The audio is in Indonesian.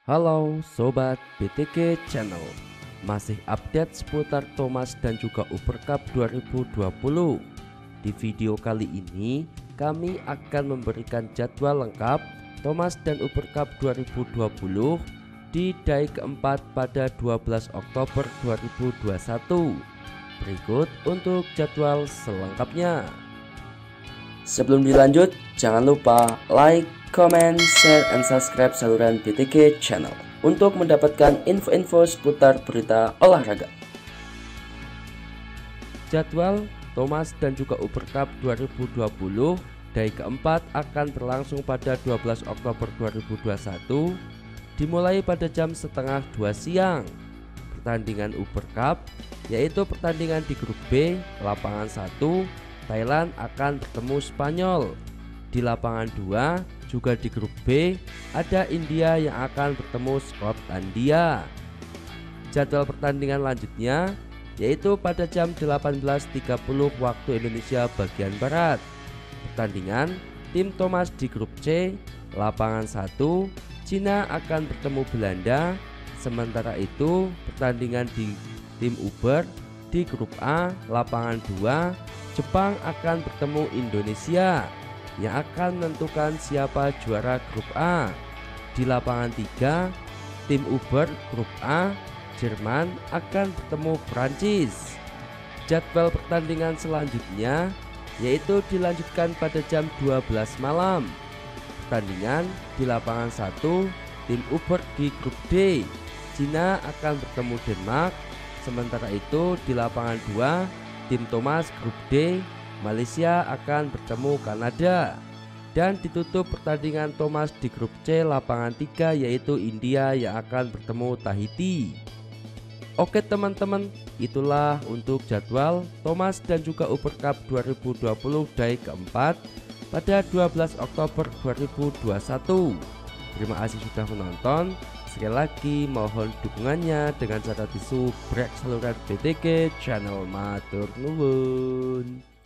Halo Sobat BTG Channel, masih update seputar Thomas dan juga Uber Cup 2020. Di video kali ini kami akan memberikan jadwal lengkap Thomas dan Uber Cup 2020 di DAI keempat pada 12 Oktober 2021. Berikut untuk jadwal selengkapnya. Sebelum dilanjut, jangan lupa like, comment, share, and subscribe saluran BTG Channel untuk mendapatkan info-info seputar berita olahraga. Jadwal Thomas dan juga Uber Cup 2020 DAI keempat akan berlangsung pada 12 Oktober 2021 dimulai pada jam setengah 2 siang. Pertandingan Uber Cup yaitu pertandingan di grup B lapangan 1 Thailand akan bertemu Spanyol. Di lapangan 2 juga di grup B ada India yang akan bertemu Skotlandia. Jadwal pertandingan lanjutnya yaitu pada jam 18.30 waktu Indonesia bagian Barat. Pertandingan tim Thomas di grup C lapangan 1 Cina akan bertemu Belanda. Sementara itu pertandingan di tim Uber di grup A lapangan 2 Jepang akan bertemu Indonesia yang akan menentukan siapa juara grup A. Di lapangan 3 tim Uber grup A Jerman akan bertemu Prancis. Jadwal pertandingan selanjutnya yaitu dilanjutkan pada jam 12 malam. Pertandingan di lapangan 1 tim Uber di grup D Cina akan bertemu Denmark. Sementara itu di lapangan 2 tim Thomas grup D Malaysia akan bertemu Kanada. Dan ditutup pertandingan Thomas di grup C lapangan 3 yaitu India yang akan bertemu Tahiti. Oke teman-teman, itulah untuk jadwal Thomas dan juga Uber Cup 2020 DAI keempat pada 12 Oktober 2021. Terima kasih sudah menonton. Sekali lagi mohon dukungannya dengan cara disubrek saluran BTG Channel. Matur nuwun.